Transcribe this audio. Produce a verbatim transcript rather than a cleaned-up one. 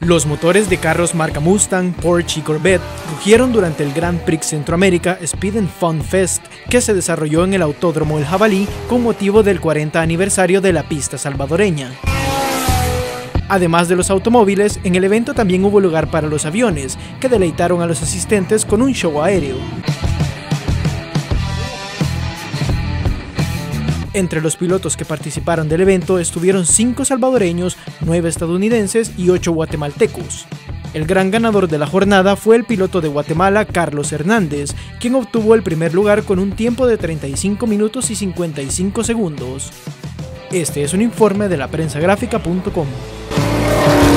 Los motores de carros marca Mustang, Porsche y Corvette rugieron durante el Grand Prix Centroamérica Speed and Fun Fest, que se desarrolló en el Autódromo El Jabalí con motivo del cuarenta aniversario de la pista salvadoreña. Además de los automóviles, en el evento también hubo lugar para los aviones, que deleitaron a los asistentes con un show aéreo. Entre los pilotos que participaron del evento estuvieron cinco salvadoreños, nueve estadounidenses y ocho guatemaltecos. El gran ganador de la jornada fue el piloto de Guatemala, Carlos Hernández, quien obtuvo el primer lugar con un tiempo de treinta y cinco minutos y cincuenta y cinco segundos. Este es un informe de la prensa gráfica punto com.